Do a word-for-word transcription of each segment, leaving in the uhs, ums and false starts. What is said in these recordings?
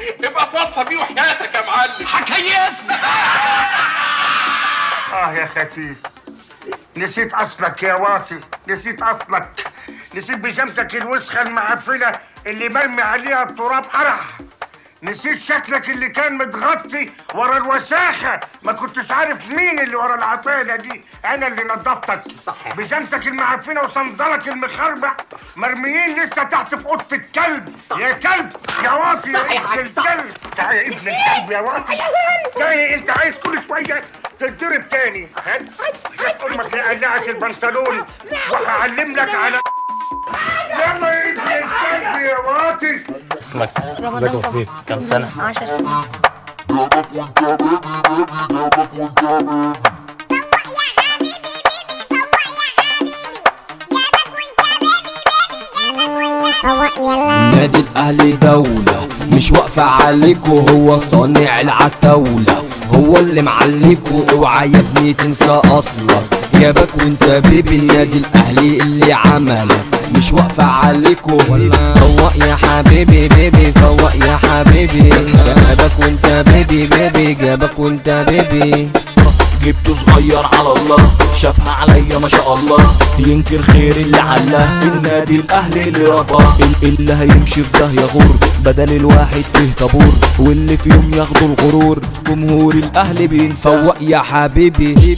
ابقى توصى بيه وحياتك يا معلم. حكايتنا. اه يا خسيس، نسيت اصلك يا واطي، نسيت اصلك، نسيت بيجامتك الوسخه المعفنه اللي مرمي عليها التراب قرح، نسيت شكلك اللي كان متغطي ورا الوساخه، ما كنتش عارف مين اللي ورا العطاله دي، انا اللي نظفتك. صح. بيجامتك المعفنه وصندلك المخربع مرميين لسه تحت في اوضه الكلب. صح. يا كلب يا واطي يا ابن الكلب، تعالى يا ابن الكلب يا واطي. تاني انت عايز كل شويه تضرب تاني. هات هات امك يقلعك البنطلون وهعلم لك على يلا يا ابن الكلب يا واطي. اسمك؟ رمضان صبري. كم سنة؟ عشر سنين. نادي الأهلي دولة مش واقفة عليكو، هو صانع العتاولة، هو اللي معليكو، اوعى يا ابني تنسى اصلك، جابك وانت بيبي. النادي الاهلي اللي عملك مش واقفة عليكو، فوق يا حبيبي بيبي، فوق يا حبيبي، جابك وانت بيبي بيبي، جابك وانت بيبي. جبته صغير على الله، شافها عليا ما شاء الله، ينكر خير اللي علاه. النادي الاهلي اللي رباه، اللي هيمشي في ده يغور، بدل الواحد فيه طابور، واللي في يوم ياخدوا الغرور، جمهور الاهلي بينسى. فوق يا حبيبي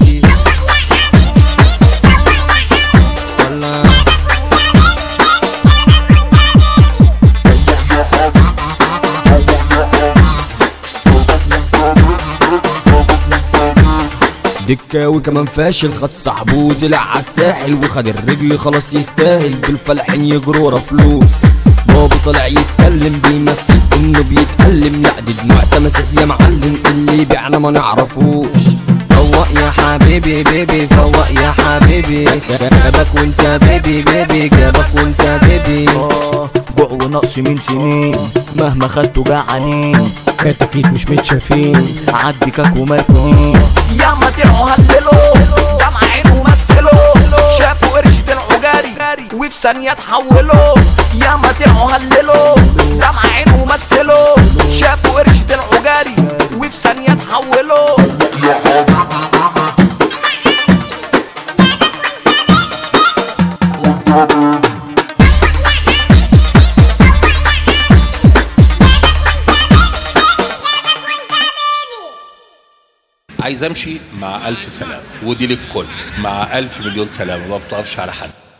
دكاوي كمان فاشل، خد صاحبه وطلع عالساحل، وخد الرجل خلاص يستاهل، بالفلاحين يجروا ورا فلوس. بابا طلع يتكلم بيمثل انه بيتألم، لا دي دموع تماسيح يا معلم، اللي يبيعنا ما نعرفوش. فوق يا حبيبي بيبي، فوق يا حبيبي، جابك وانت بيبي بيبي، جابك وانت بيبي. جوع ونقص من سنين، مهما خدتوا جعانين، كتاكيت مش متشافين، عدي كاك ومركونين. يا ما طلعوا هللوا دمع عين ومثلوا، شافوا قرش طلعوا جاري وفي ثانية تحولوا. يا ما طلعوا هللوا دمع عين ومثلوا، شافوا قرش طلعوا جاري وفي ثانية تحولوا. عايز امشي مع الف سلامه، ودي للكل مع الف مليون سلامه، ما بتقفش على حد.